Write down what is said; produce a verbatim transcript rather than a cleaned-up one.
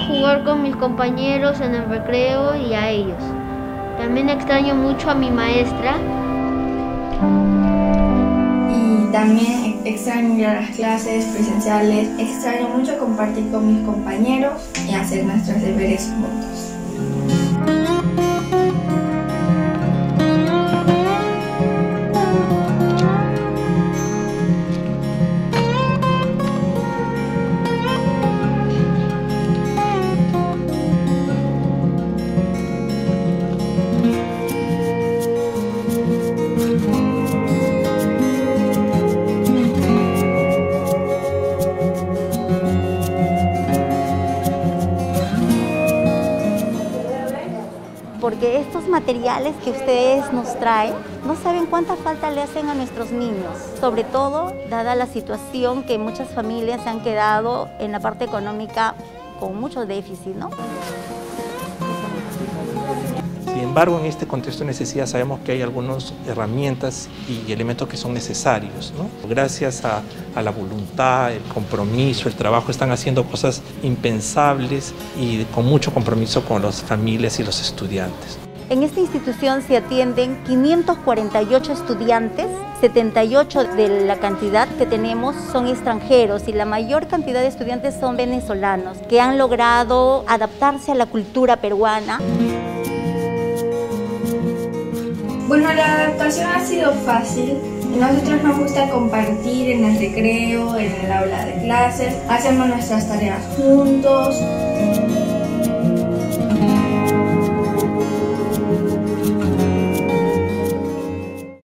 jugar con mis compañeros en el recreo y a ellos. También extraño mucho a mi maestra. Y también extraño ir a las clases presenciales, extraño mucho compartir con mis compañeros y hacer nuestros deberes juntos. Porque estos materiales que ustedes nos traen, no saben cuánta falta le hacen a nuestros niños, sobre todo dada la situación que muchas familias se han quedado en la parte económica con mucho déficit, ¿no? Sin embargo, en este contexto de necesidad sabemos que hay algunas herramientas y elementos que son necesarios, ¿no? Gracias a, a la voluntad, el compromiso, el trabajo, están haciendo cosas impensables y con mucho compromiso con las familias y los estudiantes. En esta institución se atienden quinientos cuarenta y ocho estudiantes, setenta y ocho de la cantidad que tenemos son extranjeros y la mayor cantidad de estudiantes son venezolanos que han logrado adaptarse a la cultura peruana. Bueno, la adaptación ha sido fácil. A nosotros nos gusta compartir en el recreo, en el aula de clases, hacemos nuestras tareas juntos.